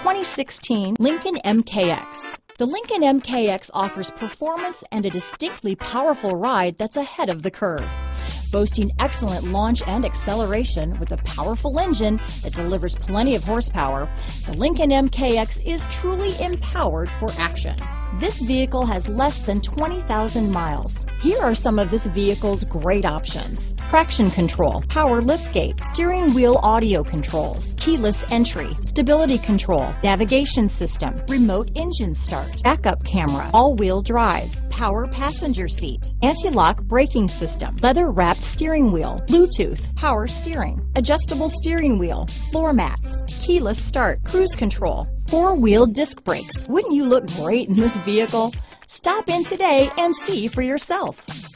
2016 Lincoln MKX. The Lincoln MKX offers performance and a distinctly powerful ride that's ahead of the curve. Boasting excellent launch and acceleration with a powerful engine that delivers plenty of horsepower, the Lincoln MKX is truly empowered for action. This vehicle has less than 20,000 miles. Here are some of this vehicle's great options: traction control, power liftgate, steering wheel audio controls, keyless entry, stability control, navigation system, remote engine start, backup camera, all-wheel drive, power passenger seat, anti-lock braking system, leather-wrapped steering wheel, Bluetooth, power steering, adjustable steering wheel, floor mats, keyless start, cruise control, four-wheel disc brakes. Wouldn't you look great in this vehicle? Stop in today and see for yourself.